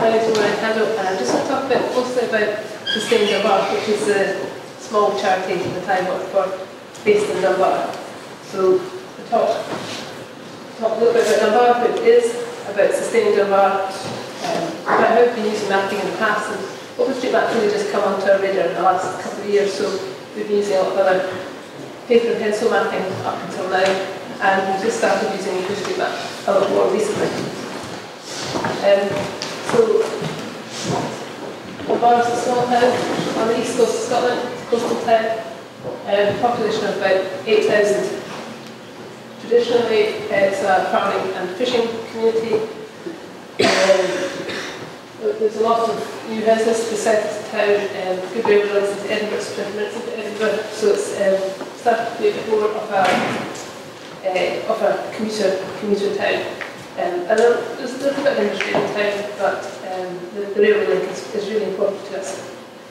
Hi, so I'm just going to talk mostly about Sustain Dunbar, which is a small charity that I work for, based in Dunbar. So the talk a little bit about Dunbar, which is about Sustaining Dunbar, about how we've been using mapping in the past, and OpenStreetMap really just come onto our radar in the last couple of years, so we've been using a lot of other paper and pencil mapping up until now, and we've just started using OpenStreetMap a lot more recently. So Dunbar is a small town on the east coast of Scotland, it's a coastal town, population of about 8,000. Traditionally, it's a farming and fishing community. There's a lot of new business beside the town, good rail roads into Edinburgh, sprint routes into Edinburgh, so it's started to be a bit more of a commuter town. And there's a little bit of industry in the town, but the railway link is really important to us.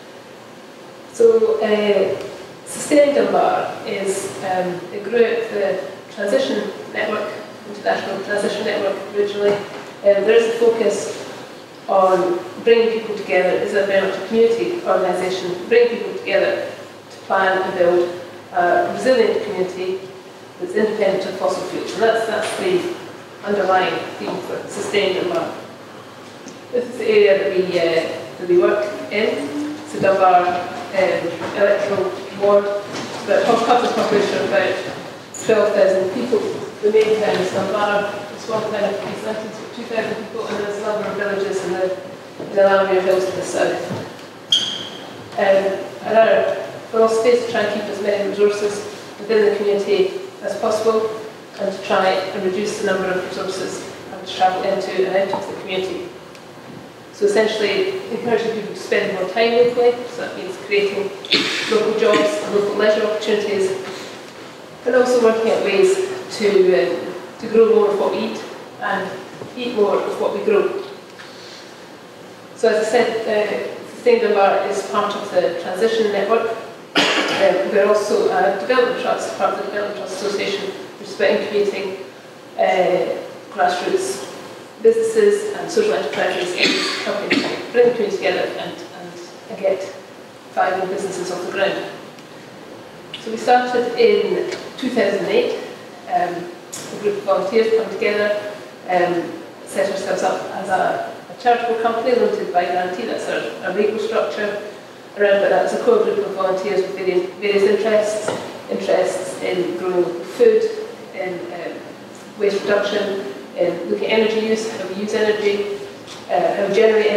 So, Sustaining Dunbar is, it grew out of the Transition Network, International Transition Network originally. There is a focus on bringing people together. It's very much a community organisation, bringing people together to plan and build a resilient community that's independent of fossil fuels. And that's the underlying theme for Sustain Dunbar. This is the area that we work in. It's a Dunbar electoral ward. But a population of about 12,000 people. The main town is Dunbar. The small town of East Lincoln is 2,000 people, and there's a number of villages in the Lammermuir Hills to the south. And our philosophy is to try and keep as many resources within the community as possible, and to try and reduce the number of resources having to travel into and out of the community. So essentially, encouraging people to spend more time locally, so that means creating local jobs and local leisure opportunities, and also working out ways to grow more of what we eat and eat more of what we grow. So as I said, Sustain Dunbar is part of the Transition Network. We're also a development trust, part of the Development Trust Association, which is about incubating grassroots businesses and social enterprises in helping to bring the community together and get viable businesses off the ground. So we started in 2008. A group of volunteers come together, set ourselves up as a charitable company limited by guarantee. That's our legal structure. Around about that is a core group of volunteers with various interests in growing local food, in waste reduction, in looking at energy use, how we use energy, how we generate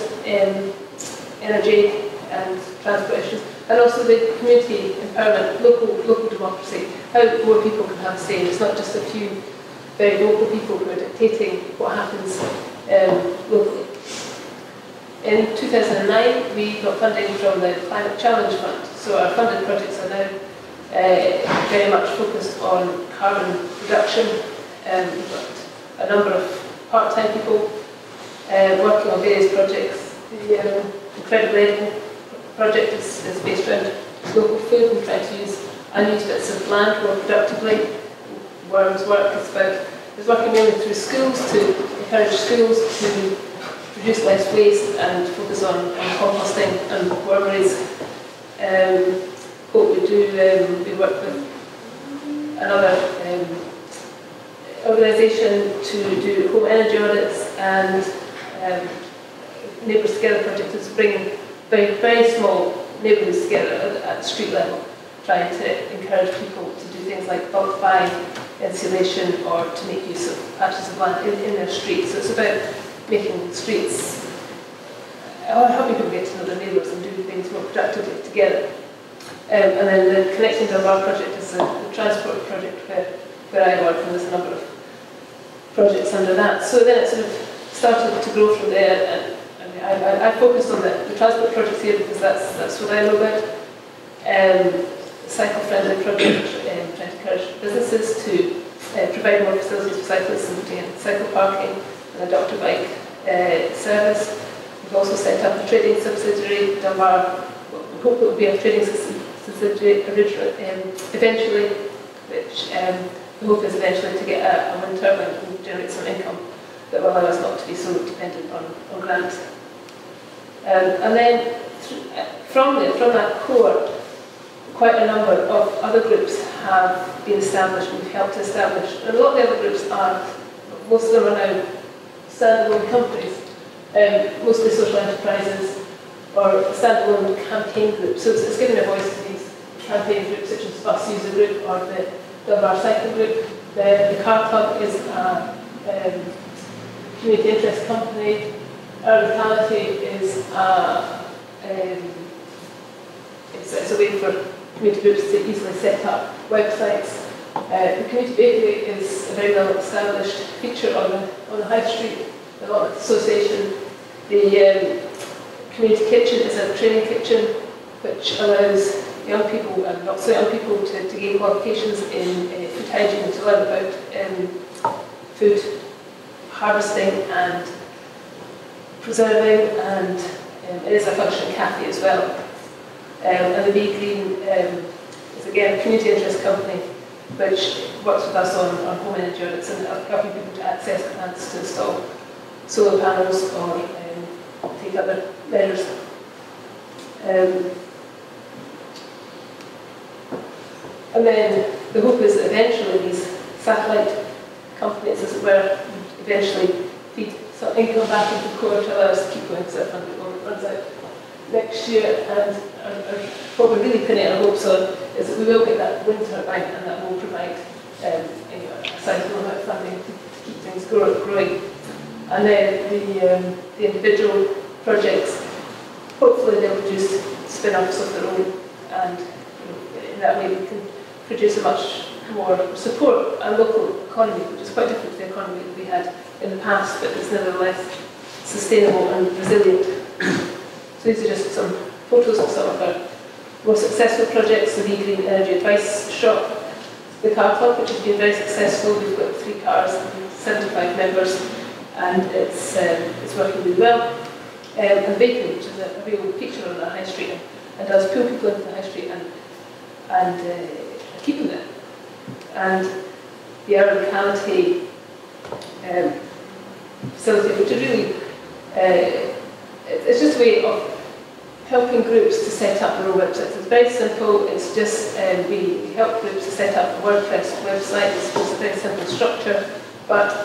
energy and transport issues, and also the community empowerment, local democracy, how more people can have a say. It's not just a few very vocal people who are dictating what happens locally. In 2009, we got funding from the Climate Challenge Fund, so our funded projects are now very much focused on carbon reduction. We've got a number of part-time people working on various projects. The Incredible Edible project is based around local food and trying to use unused bits of land more productively. Worm's work is working mainly through schools to encourage schools to produce less waste and focus on composting and wormeries. What we do, we work with another organisation to do home energy audits, and Neighbours Together project is bringing very, very small neighbourhoods together at street level, trying to encourage people to do things like bulk buying insulation or to make use of patches of land in their streets. So it's about making streets, helping people get to know their neighbours and do things more productively together. And then the Connecting Dunbar project is a transport project where I work, and there's a number of projects under that. So then it sort of started to grow from there, and I focused on the transport projects here because that's what I know about. Cycle-friendly project, trying to encourage businesses to provide more facilities for cyclists, including cycle parking and a doctor bike service. We've also set up a trading subsidiary, Dunbar. We hope it will be a trading subsidiary eventually, which the hope is eventually to get a wind turbine and generate some income that will allow us not to be so dependent on grants. And then from that core, quite a number of other groups have been established, we've helped to establish. And a lot of the other groups most of them are now standalone companies, mostly social enterprises or standalone campaign groups. So it's giving a voice to these campaign groups such as Bus User Group or the Dunbar Cycle Group. The Car Club is a community interest company. Our locality is it's a way for community groups to easily set up websites. The community bakery is a very well established feature on the high street, the Lothian Association. The community kitchen is a training kitchen which allows young people and not so young people to gain qualifications in food hygiene and to learn about food harvesting and preserving, and it is a functioning cafe as well. And the Be Green is again a community interest company which works with us on home energy audits and helping people to access grants to install solar panels or take other measures. And then the hope is that eventually these satellite companies, as it were, eventually feed some income back into the core to allow us to keep going, because our funding runs out next year. And what we're really pinning our hopes on is that we will get that wind turbine, and that will provide a sizable amount of funding to keep things growing. And then the individual projects, hopefully they'll produce spin-offs of their own, and in that way we can produce a much more support a local economy, which is quite different to the economy that we had in the past, but it's nevertheless sustainable and resilient. So these are just some photos of some of our more successful projects: the Be Green Energy Advice Shop, the Car Club, which has been very successful. We've got 3 cars and 75 members, and it's working really well. And bakery, which is a real feature on the high street, and does pull people into the high street and keep them there. And the Our Locality facility, which is really it's just a way of helping groups to set up their own websites. It's very simple. It's just we help groups to set up a WordPress website. It's just a very simple structure, but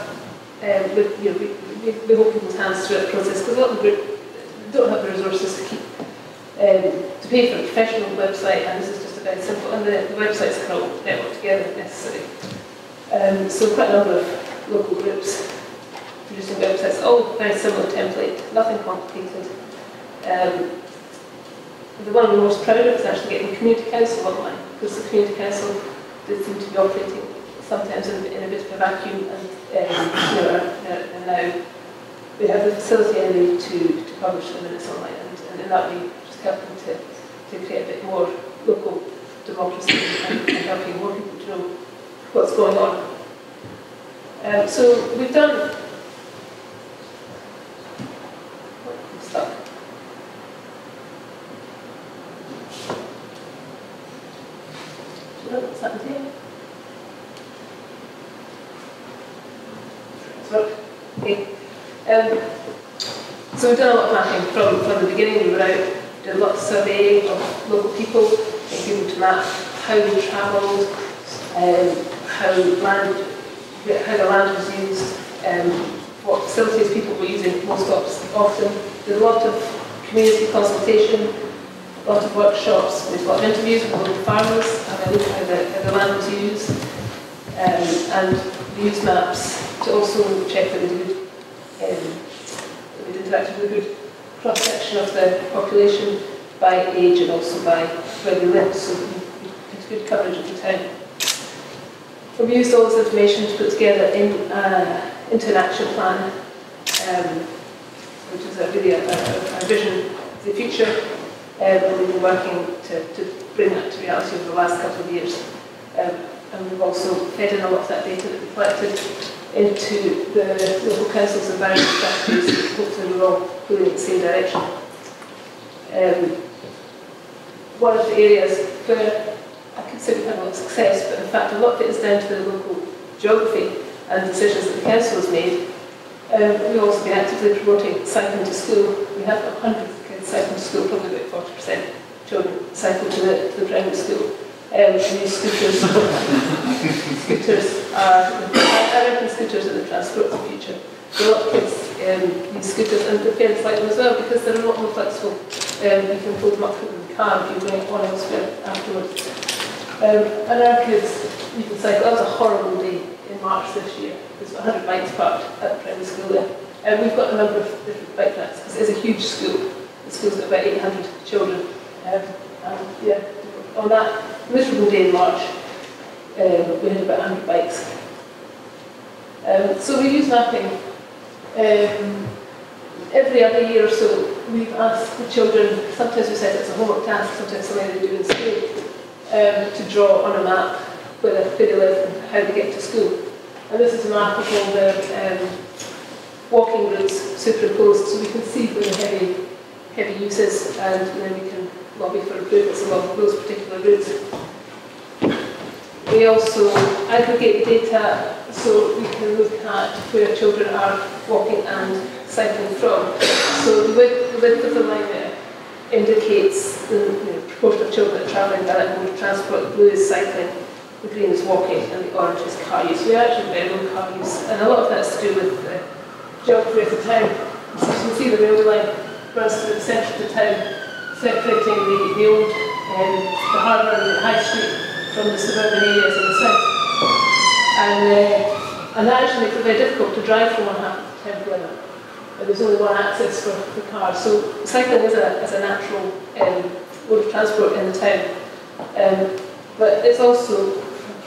we hold people's hands through the process, because a lot of the groups don't have the resources to keep to pay for a professional website, and this is just a very simple, and the websites can all network together if necessary. So quite a number of local groups producing websites, all very similar template, nothing complicated. The one we're most proud of is actually getting the Community Council online, because the Community Council did seem to be operating sometimes in a bit of a vacuum, and now we have the facility anyway to publish the minutes online, and in that way just helping to create a bit more local democracy and helping more people to know what's going on. So we've done. I'm stuck. What's happened here? Okay. So we've done a lot of mapping from the beginning. We were out, did a lot of surveying of local people, getting people to map how they travelled, how the land was used, what facilities people were using most often. Did a lot of community consultation, a lot of workshops, with a lot of interviews with local farmers, having a look at how the land was used, and we used maps to also check that we'd interacted with a good cross-section of the population by age and also by where they lived, so we had good coverage of the town. We used all this information to put together into an action plan, which is really a vision of the future, and we've been working to bring that to reality over the last couple of years. And we've also fed in a lot of that data that we collected into the local council's environment strategies. Hopefully we're all pulling in the same direction. One of the areas where I could say we've had a lot of success, but in fact a lot of it is down to the local geography and decisions that the council has made, We've also been actively promoting cycling to school. We have got hundreds of kids cycling to school, probably about 40% children cycle to the primary school. And these scooters, I reckon scooters are the transport of the future. A lot of kids use scooters, and the parents like them as well because they're a lot more flexible. You can fold them up in the car if you're going on elsewhere afterwards. And our kids, you can cycle. That was a horrible day in March this year. There's 100 bikes parked at the primary school there. And we've got a number of different bike racks because it's a huge school. The school's got about 800 children. And yeah, on that miserable day in March, we had about 100 bikes. So we use mapping. Every other year or so, we've asked the children, sometimes we said it's a homework task, sometimes something they do in school, to draw on a map where they live and how they get to school. And this is a map of all the walking routes superimposed, so we can see where the heavy use is, and then we can lobby for improvements along those particular routes. We also aggregate data so we can look at where children are walking and cycling from. So the width of the line there indicates the proportion of children that are travelling by that mode of transport. The blue is cycling, the green is walking, and the orange is car use. We are actually very low car use, and a lot of that's to do with the geography of the town. So you can see the railway line runs through the centre of the town, separating the old, the harbour and the high street from the suburban areas in the south. And that actually makes it very difficult to drive from one half of the town to the other. There's only one access for cars. So cycling is a natural mode of transport in the town. But it's also,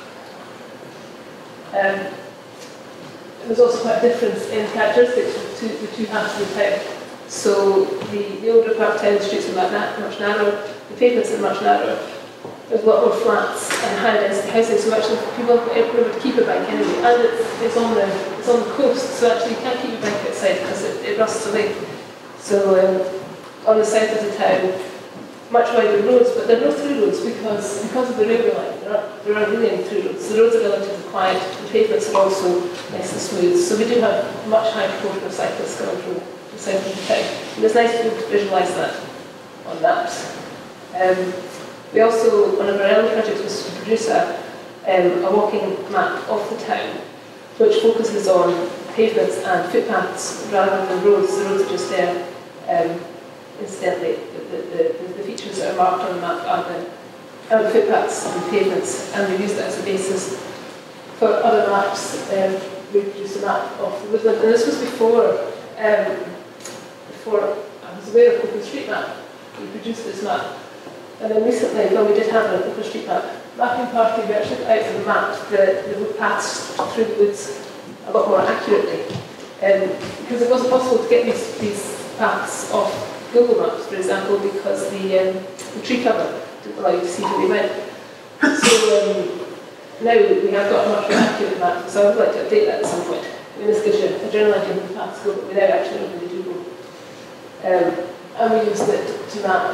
there's also quite a difference in characteristics of the two halves of the town. So the older part of town, the streets are much narrower, the pavements are much narrower. There's a lot more flats and higher density housing, so actually people have got everywhere to keep a bike anyway. And it's on the coast, so actually you can't keep your bike outside because it rusts away. So on the south of the town, much wider roads, but there are no through roads because of the railway line. There aren't really any through roads. So the roads are relatively quiet, the pavements are also nice and smooth. So we do have a much higher proportion of cyclists coming from the south of the town. And it's nice to be able to visualise that on maps. We also, one of our early projects was to produce a walking map of the town, which focuses on pavements and footpaths rather than roads. The roads are just there. Incidentally, the features that are marked on the map are the footpaths and pavements, and we use that as a basis for other maps. We produced a map of the woodland, and this was before I was aware of OpenStreetMap. We produced this map. And then recently, when we did have an OpenStreetMap mapping party, we actually got out and mapped the paths through the woods a lot more accurately. Because it wasn't possible to get these paths off Google Maps, for example, because the tree cover didn't allow you to see where we went. So now we have got a much more accurate map, so I would like to update that at some point. I mean, this gives you a general idea of the paths go, but without actually knowing where they do go. And we used it to map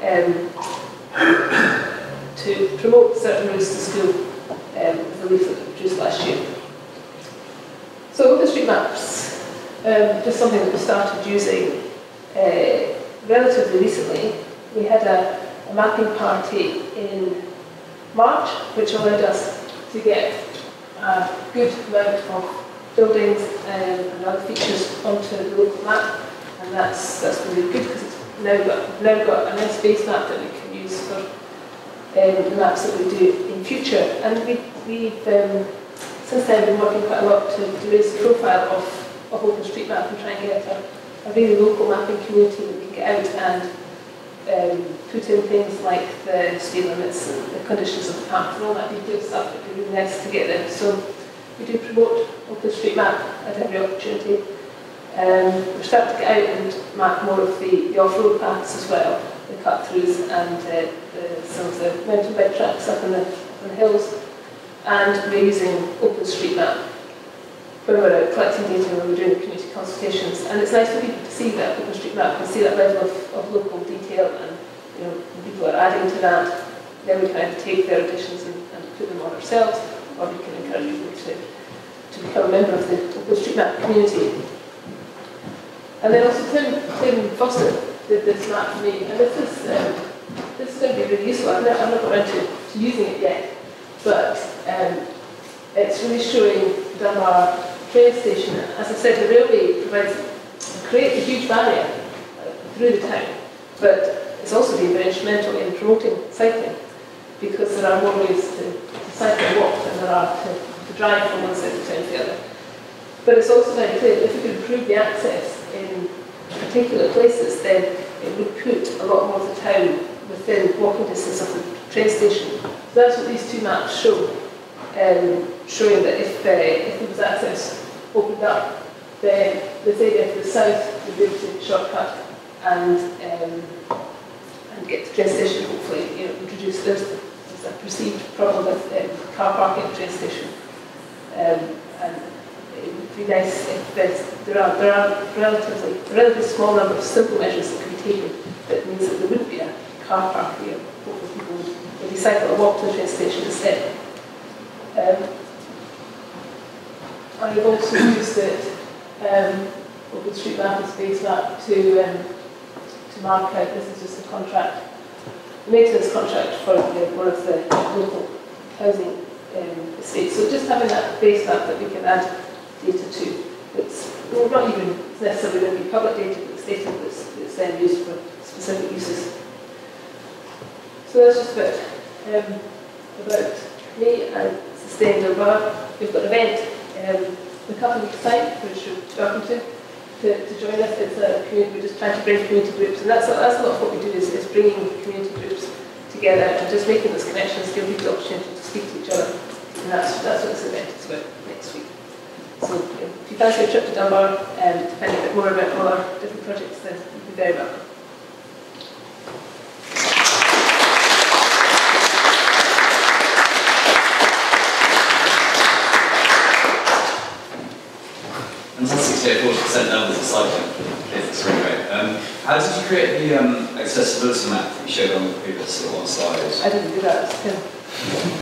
to promote certain routes to school with the leaflet that we produced last year. So OpenStreetMaps, just something that we started using relatively recently. We had a mapping party in March, which allowed us to get a good amount of buildings and other features onto the local map, and that's really good because it's now got a nice base map that we can use for the maps that we do in future. And we've since then been working quite a lot to raise the profile of OpenStreetMap and try and get a really local mapping community that we can get out and put in things like the speed limits and the conditions of the path and all that detailed stuff that would be really nice to get there. So we do promote OpenStreetMap at every opportunity. We're starting to get out and map more of the off-road paths as well, the cut-throughs and some of the mountain bike tracks up in the hills. And we're using OpenStreetMap when we're out collecting data when we're doing community consultations. And it's nice for people to see that OpenStreetMap and see that level of local detail, and when people are adding to that, then we can either take their additions and put them on ourselves, or we can encourage people to become a member of the OpenStreetMap community. And then also Tim Foster did this map for me, and this is going to be really useful. I've not got around to using it yet, but it's really showing Dunbar train station. As I said, the railway creates a huge barrier through the town, but it's also been very instrumental in promoting cycling, because there are more ways to cycle and walk than there are to drive from one side of the town to the other. But it's also very clear that if we could improve the access in particular places, then it would put a lot more of the town within walking distance of the train station. So that's what these two maps show, showing that if there was access opened up, then this area to the south would be able to take a shortcut and get to the train station, hopefully, introduce there's a perceived problem with car parking at the train station. And it would be nice if there are relatively small number of simple measures that can be taken that means that there wouldn't be a car park here. Hopefully people would maybe cycle or walk to the train station instead. I've also used it, OpenStreetMap as base map to mark out, this is just a contract, maintenance contract for one of the local housing estates. So just having that base map that we can add data to. It's not even necessarily going to be public data, but it's data that's then used for specific uses. So that's just about me and Sustain Dunbar. We've got an event in a couple of weeks' time, which you're welcome to join us. It's a community, we're just trying to bring community groups, and that's a lot of what we do is bringing community groups together and just making those connections, giving people the opportunity to speak to each other. And that's what this event is about next week. So if you fancy a trip to Dunbar and to find a bit more about all our different projects, then you'd be very welcome. Fantastic, so 40% numbers of cycling. It's really great. How did you create the accessibility map that you showed on the previous one slide? I didn't do that.